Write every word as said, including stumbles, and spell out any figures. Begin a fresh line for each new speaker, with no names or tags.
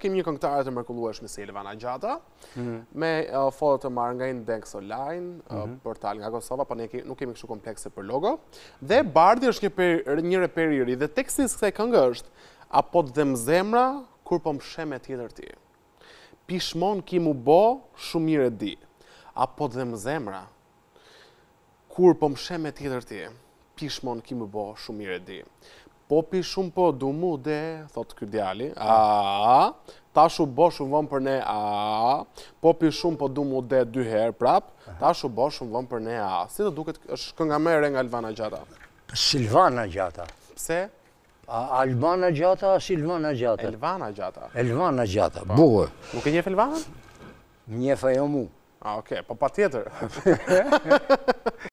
kemi një këngëtare të mrekullueshme si Elvana Gjata, me foto të marrë nga Index Online, portal nga Kosova, po ne nuk kemi kështu komplekse për logo. Dhe Bardhi është një reper i ri, dhe teksti i kësaj këngë është apo të dhem zemra kur po mshe me tjetër ti. Pishmon ki mu bo, shumë mirë e di. Apo të dhem zemra kur po mshe me tjetër ti. Pishmon ki mu bo, shumë mirë e di. Popi shumë po du mu de, thot ky djali, a, ta shu bo shumë vëm për ne, a, popi shumë po du mu de dy herë prap, ta shu bo shumë vëm për ne, a. Si të duket është kënga më e re nga Elvana Gjata?
Silvana Gjata.
Pse?
Albana Gjata, Silvana Gjata.
Elvana Gjata.
Elvana Gjata, bukur.
Nuk e njeh Elvanën?
Njeh ajo mu.
A, oke, po pa tjetër.